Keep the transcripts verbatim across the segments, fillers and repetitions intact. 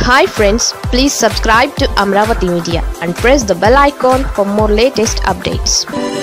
Hi friends, please subscribe to Amravati Media and press the bell icon for more latest updates.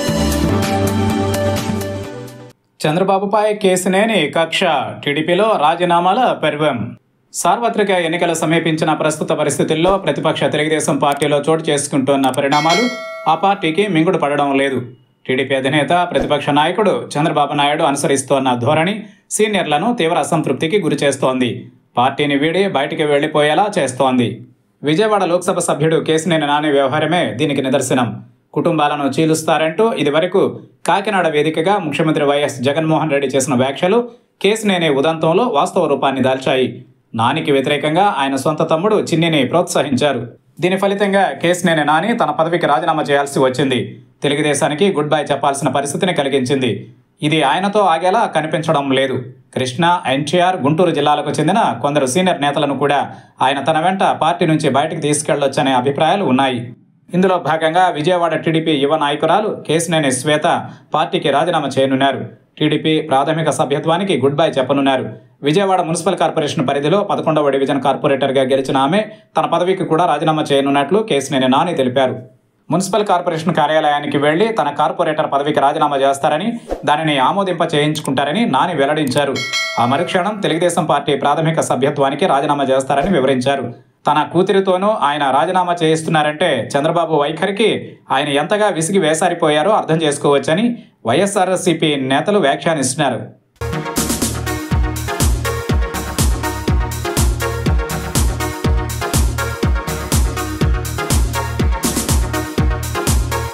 చంద్రబాబుపై కేసినేని కక్ష, టీడీపీలో రాజీనామాల పర్వం. సార్వత్రిక ఎన్నికలు సమీపించిన ప్రస్తుత పరిస్థితుల్లో ప్రతిపక్ష తెలుగుదేశం పార్టీలో చోటు చేసుకుంటున్న పరిణామాలు ఆ పార్టీకి మింగుడు పడడం లేదు. టీడీపీ అధినేత ప్రతిపక్ష నాయకుడు చంద్రబాబు నాయుడు అనుసరిస్తోన్న ధోరణి సీనియర్లను తీవ్ర అసంతృప్తికి గురిచేస్తోంది. పార్టీని వీడి బయటికి వెళ్లిపోయేలా చేస్తోంది. విజయవాడ లోక్సభ సభ్యుడు కేసినేని నాని వ్యవహారమే దీనికి నిదర్శనం. కుటుంబాలను చీలుస్తారంటూ ఇదివరకు కాకినాడ వేదికగా ముఖ్యమంత్రి వైఎస్ జగన్మోహన్ రెడ్డి చేసిన వ్యాఖ్యలు కేసినేని ఉదంతంలో వాస్తవ రూపాన్ని దాల్చాయి. నానికి వ్యతిరేకంగా ఆయన సొంత తమ్ముడు చిన్నిని ప్రోత్సహించారు. దీని ఫలితంగా కేసినేని నాని తన పదవికి రాజీనామా చేయాల్సి వచ్చింది. తెలుగుదేశానికి గుడ్ బై చెప్పాల్సిన పరిస్థితిని కలిగించింది. ఇది ఆయనతో ఆగేలా కనిపించడం లేదు. కృష్ణా, ఎన్టీఆర్, గుంటూరు జిల్లాలకు చెందిన కొందరు సీనియర్ నేతలను కూడా ఆయన తన వెంట పార్టీ నుంచి బయటకు తీసుకెళ్లొచ్చనే అభిప్రాయాలు ఉన్నాయి. ఇందులో భాగంగా విజయవాడ టీడీపీ యువ నాయకురాలు కేసినేని శ్వేత పార్టీకి రాజీనామా చేయనున్నారు. టీడీపీ ప్రాథమిక సభ్యత్వానికి గుడ్ బై చెప్పనున్నారు. విజయవాడ మున్సిపల్ కార్పొరేషన్ పరిధిలో పదకొండవ డివిజన్ కార్పొరేటర్గా గెలిచిన ఆమె తన పదవికి కూడా రాజీనామా చేయనున్నట్లు కేసినేని నాని తెలిపారు. మున్సిపల్ కార్పొరేషన్ కార్యాలయానికి వెళ్లి తన కార్పొరేటర్ పదవికి రాజీనామా చేస్తారని, దానిని ఆమోదింప చేయించుకుంటారని నాని వెల్లడించారు. ఆ మరుక్షణం తెలుగుదేశం పార్టీ ప్రాథమిక సభ్యత్వానికి రాజీనామా చేస్తారని వివరించారు. తన కూతురితోనూ ఆయన రాజీనామా చేయిస్తున్నారంటే చంద్రబాబు వైఖరికి ఆయన ఎంతగా విసిగి వేసారిపోయారో అర్థం చేసుకోవచ్చని వైఎస్ఆర్సీపీ నేతలు వ్యాఖ్యానిస్తున్నారు.